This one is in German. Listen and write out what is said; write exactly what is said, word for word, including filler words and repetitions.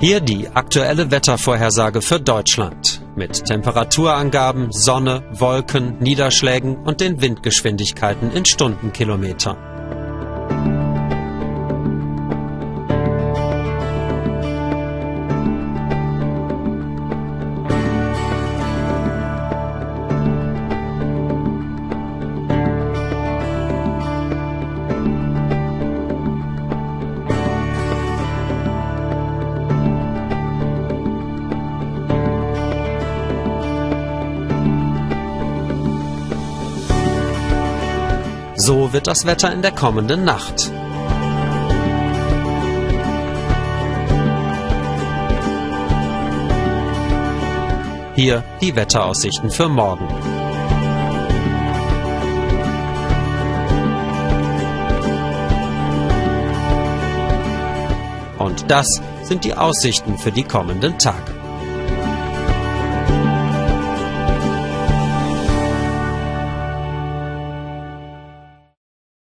Hier die aktuelle Wettervorhersage für Deutschland mit Temperaturangaben, Sonne, Wolken, Niederschlägen und den Windgeschwindigkeiten in Stundenkilometern. So wird das Wetter in der kommenden Nacht. Hier die Wetteraussichten für morgen. Und das sind die Aussichten für die kommenden Tage.